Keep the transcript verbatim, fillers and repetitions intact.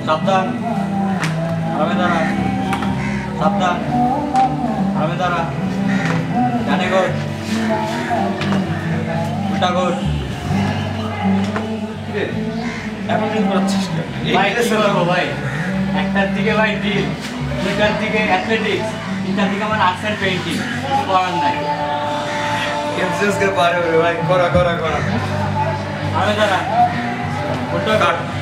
সাবধান আরামে দাঁড়া সাবধান আরামে দাঁড়া ডানে গোর উল্টা গোর এখন কি করছিস ভাই কি করবো ভাই একটার দিকে ভাই ড্রিল দুইটার দিকে অ্যাথলেটিক্স তিনটার দিকে আমার আর্টস অ্যান্ড পেইন্টিং কিছু করার নাই এমসিএস কে পারে ভাই করা করা করা আরামে দাঁড়া উল্টো কাট